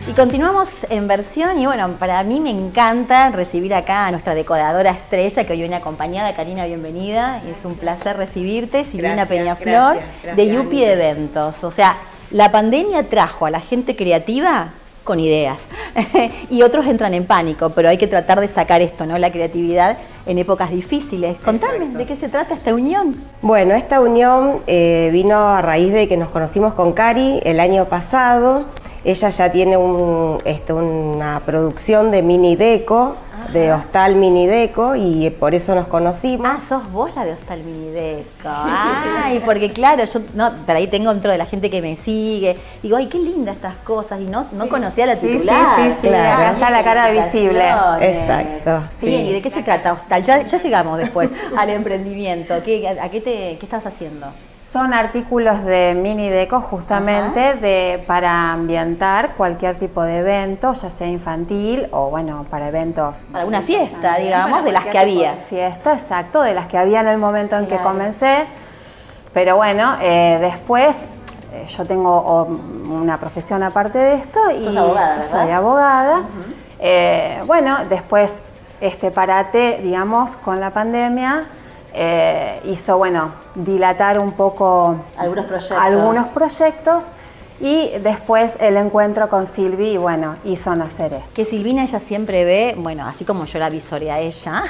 Y continuamos en versión y bueno, para mí me encanta recibir acá a nuestra decoradora estrella que hoy viene acompañada. Karina, bienvenida. Es un placer recibirte. Silvina Peñaflor, de Yupi Eventos. O sea, la pandemia trajo a la gente creativa con ideas y otros entran en pánico, pero hay que tratar de sacar esto, ¿no? La creatividad en épocas difíciles. Contame, exacto, ¿de qué se trata esta unión? Bueno, esta unión vino a raíz de que nos conocimos con Cari el año pasado. Ella ya tiene una producción de mini deco, de Hostal Mini Deco, y por eso nos conocimos. Ah, sos vos la de Hostal Mini Deco. Ay, porque claro, yo por ahí tengo dentro de la gente que me sigue, digo, ay, qué lindas estas cosas, y no conocía la titular. Sí, claro. Acá está la cara visible. Exacto. Sí. Bien, ¿y de qué se trata Hostal? Ya llegamos después al emprendimiento. ¿Qué estás haciendo? Son artículos de mini deco justamente para ambientar cualquier tipo de evento, ya sea infantil o bueno, para eventos. Para una fiesta, digamos, de las que había. Fiesta, exacto, de las que había en el momento en que comencé. Pero bueno, después yo tengo una profesión aparte de esto. Sos abogada, ¿verdad? Soy abogada. Bueno, después este parate, digamos, con la pandemia. Hizo, bueno, dilatar un poco algunos proyectos y después el encuentro con Silvi y bueno, hizo nacer esto. Que Silvina ella siempre ve, bueno, así como yo la visoreé a ella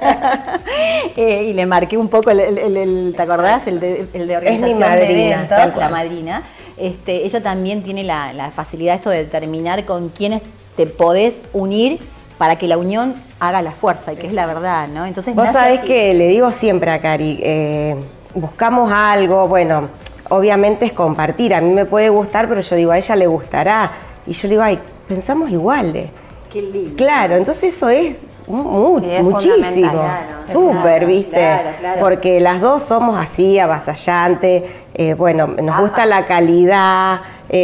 y le marqué un poco ¿te acordás? El de organización de eventos, la madrina. Ella también tiene la facilidad esto de determinar con quiénes te podés unir para que la unión haga la fuerza, y que es la verdad, ¿no? Entonces, vos sabés que le digo siempre a Cari, buscamos algo, bueno, obviamente es compartir, a mí me puede gustar, pero yo digo, a ella le gustará, y yo digo, ay, pensamos iguales. Qué lindo. Claro, entonces eso es muchísimo, súper, ¿viste? Claro. Porque las dos somos así, avasallantes, bueno, nos gusta la calidad,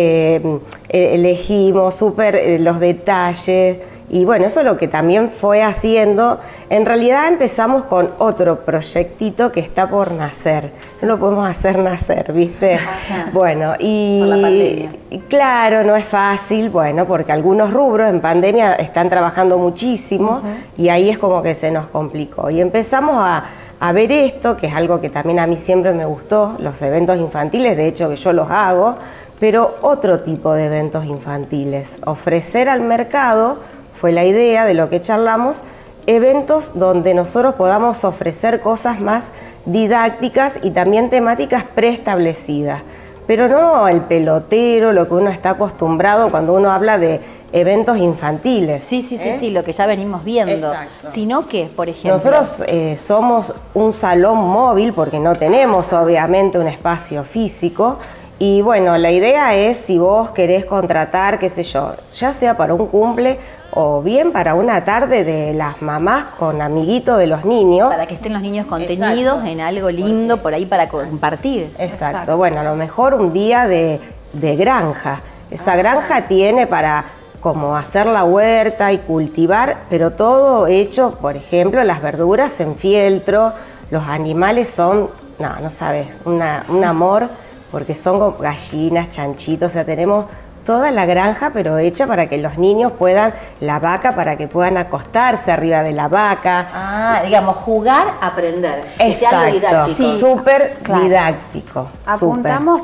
elegimos súper los detalles. Y bueno, eso es lo que también fue haciendo. En realidad empezamos con otro proyectito que está por nacer. No lo podemos hacer nacer, ¿viste? Ajá. Bueno, por la pandemia. Y claro, no es fácil, bueno, porque algunos rubros en pandemia están trabajando muchísimo y ahí es como que se nos complicó. Y empezamos a ver esto, que es algo que también a mí siempre me gustó, los eventos infantiles, de hecho que yo los hago, pero otro tipo de eventos infantiles. Ofrecer al mercado, fue la idea de lo que charlamos, eventos donde nosotros podamos ofrecer cosas más didácticas y también temáticas preestablecidas. Pero no el pelotero, lo que uno está acostumbrado cuando uno habla de eventos infantiles. Sí, lo que ya venimos viendo. Exacto. Sino que, por ejemplo... Nosotros somos un salón móvil porque no tenemos obviamente un espacio físico. Y bueno, la idea es si vos querés contratar, qué sé yo, ya sea para un cumple o bien para una tarde de las mamás con amiguitos de los niños. Para que estén los niños contenidos en algo lindo por ahí para compartir. Exacto. Bueno, a lo mejor un día de granja. Esa granja tiene para como hacer la huerta y cultivar, pero todo hecho, por ejemplo, las verduras en fieltro, los animales son, no sabes, un amor, porque son como gallinas, chanchitos, o sea, tenemos toda la granja, pero hecha para que los niños puedan, la vaca, para que puedan acostarse arriba de la vaca. Ah, digamos, jugar, aprender. Exacto, didáctico. Sí, súper didáctico. Apuntamos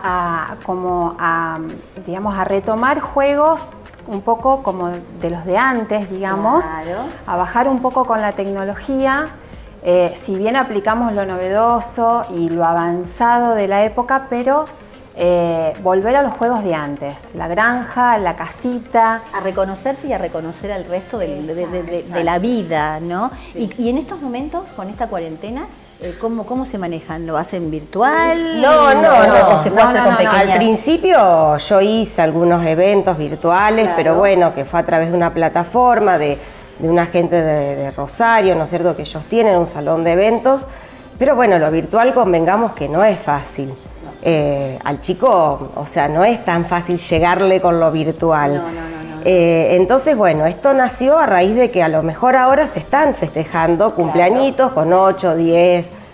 digamos, a retomar juegos un poco como de los de antes, digamos, a bajar un poco con la tecnología. Si bien aplicamos lo novedoso y lo avanzado de la época, pero volver a los juegos de antes, la granja, la casita. A reconocerse y a reconocer al resto de la vida, ¿no? Sí. Y en estos momentos, con esta cuarentena, ¿cómo se manejan? ¿Lo hacen virtual? No. ¿O se puede hacer con pequeñas? Al principio yo hice algunos eventos virtuales, pero bueno, que fue a través de una plataforma de una gente de Rosario, ¿no es cierto?, que ellos tienen un salón de eventos, pero bueno, lo virtual convengamos que no es fácil. Al chico, o sea, no es tan fácil llegarle con lo virtual. No. Entonces, bueno, esto nació a raíz de que a lo mejor ahora se están festejando cumpleañitos con 8, 10,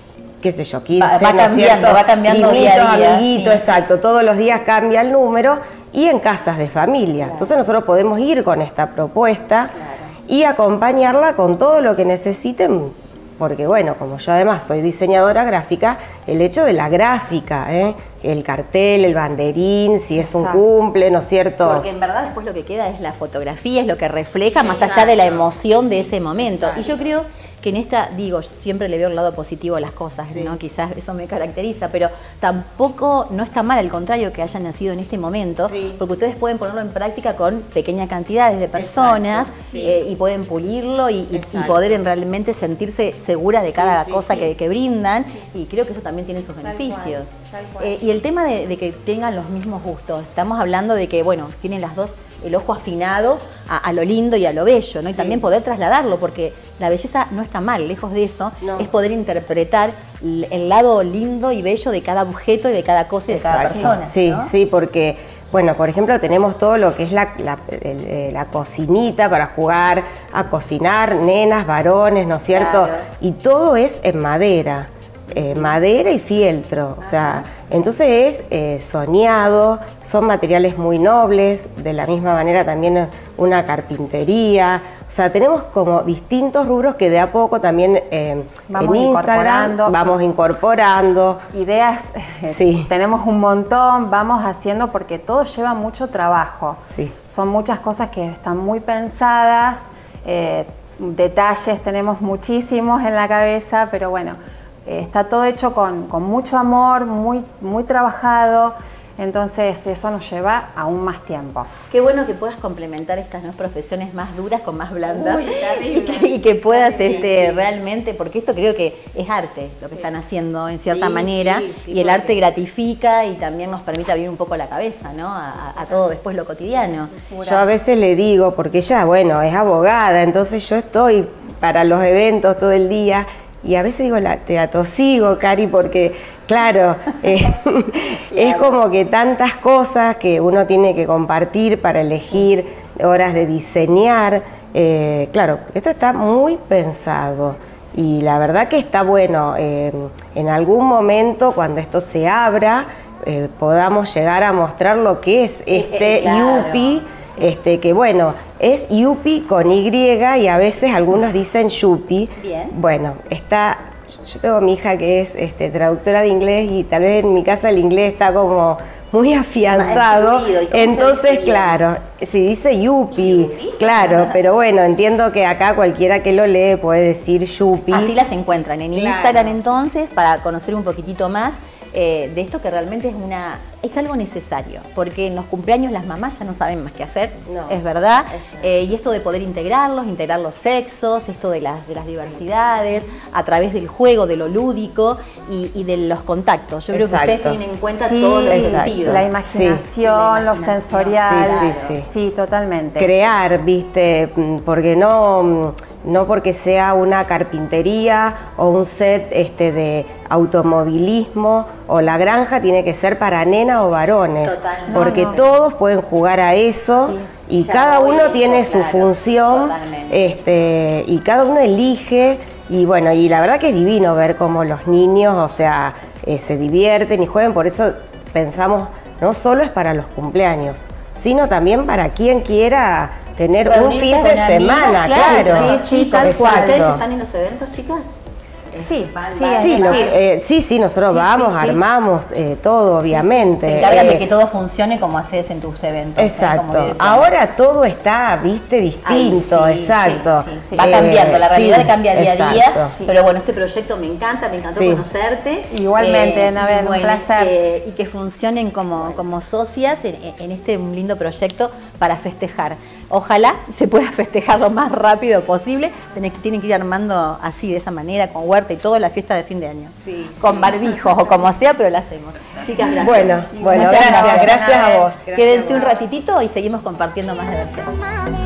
qué sé yo, 15, va cambiando día a día. Amiguito, sí, exacto, todos los días cambia el número, y en casas de familia. Claro. Entonces nosotros podemos ir con esta propuesta, claro, y acompañarla con todo lo que necesiten, porque bueno, como yo además soy diseñadora gráfica, el hecho de la gráfica, el cartel, el banderín, si es un cumple, ¿no es cierto? Porque en verdad después lo que queda es la fotografía, es lo que refleja más allá de la emoción de ese momento. Exacto. Y yo creo que en esta, digo, siempre le veo el lado positivo a las cosas, sí, ¿no? Quizás eso me caracteriza, pero tampoco no está mal, al contrario, que haya nacido en este momento, sí, porque ustedes pueden ponerlo en práctica con pequeñas cantidades de personas, sí, y pueden pulirlo y poder realmente sentirse segura de cada cosa que brindan, y creo que eso también tiene sus beneficios. Tal cual. Y el tema de que tengan los mismos gustos, estamos hablando de que, bueno, tienen las dos el ojo afinado a lo lindo y a lo bello, ¿no? Y también poder trasladarlo, porque la belleza no está mal, lejos de eso, es poder interpretar el lado lindo y bello de cada objeto y de cada cosa y de cada persona. Sí, ¿no? Sí, porque, bueno, por ejemplo, tenemos todo lo que es la cocinita para jugar a cocinar, nenas, varones, ¿no es cierto? Claro. Y todo es en madera. Madera y fieltro, o sea, entonces es soñado, son materiales muy nobles, de la misma manera también una carpintería, o sea, tenemos como distintos rubros que de a poco también en Instagram vamos incorporando. Ideas, sí, tenemos un montón, vamos haciendo porque todo lleva mucho trabajo, sí, son muchas cosas que están muy pensadas, detalles tenemos muchísimos en la cabeza, pero bueno, está todo hecho con mucho amor, muy trabajado, entonces eso nos lleva aún más tiempo. Qué bueno que puedas complementar estas dos profesiones más duras con más blandas. Uy, y que puedas realmente, porque esto creo que es arte lo que están haciendo en cierta manera, y el arte gratifica y también nos permite abrir un poco la cabeza, ¿no? A todo después lo cotidiano. Yo a veces le digo, porque ella, bueno, es abogada, entonces yo estoy para los eventos todo el día. Y a veces digo, te atosigo, Cari, porque, claro, es como que tantas cosas que uno tiene que compartir para elegir horas de diseñar. Claro, esto está muy pensado y la verdad que está bueno. En algún momento, cuando esto se abra, podamos llegar a mostrar lo que es Yupi. Que bueno, es Yupi con Y y a veces algunos dicen Yupi. Bien. Bueno, yo tengo a mi hija que es traductora de inglés y tal vez en mi casa el inglés está como muy afianzado. Entonces, claro, si dice Yupi, claro, pero bueno, entiendo que acá cualquiera que lo lee puede decir Yupi. Así las encuentran en Instagram entonces, para conocer un poquitito más de esto que realmente es algo necesario, porque en los cumpleaños las mamás ya no saben más qué hacer, es verdad, y esto de poder integrar los sexos, esto de las diversidades, a través del juego, de lo lúdico y de los contactos. Yo creo que ustedes tienen en cuenta todos los sentidos. La imaginación, lo sensorial, sí, totalmente. Crear, viste, porque no porque sea una carpintería o un set de automovilismo o la granja tiene que ser para nena o varones, porque todos pueden jugar a eso, y cada uno tiene su función, y cada uno elige, y bueno, y la verdad que es divino ver cómo los niños, o sea, se divierten y juegan. Por eso pensamos, no solo es para los cumpleaños, sino también para quien quiera tener un fin de semana, claro. Sí, tal cual. ¿Ustedes están en los eventos, chicas? Sí, nosotros vamos, armamos todo, obviamente. Se encargan de que todo funcione como haces en tus eventos. Exacto. Ahora todo está, viste, distinto, exacto. Va cambiando, la realidad cambia día a día, pero bueno, este proyecto me encantó conocerte. Igualmente, Anabel, un placer. Y que funcionen como socias en este lindo proyecto para festejar. Ojalá se pueda festejar lo más rápido posible. Tienen que ir armando así, de esa manera, con huerta y todo, la fiesta de fin de año. Con barbijos o como sea, pero la hacemos. Chicas, gracias. Bueno, gracias a vos. Quédense un ratitito y seguimos compartiendo más de versión.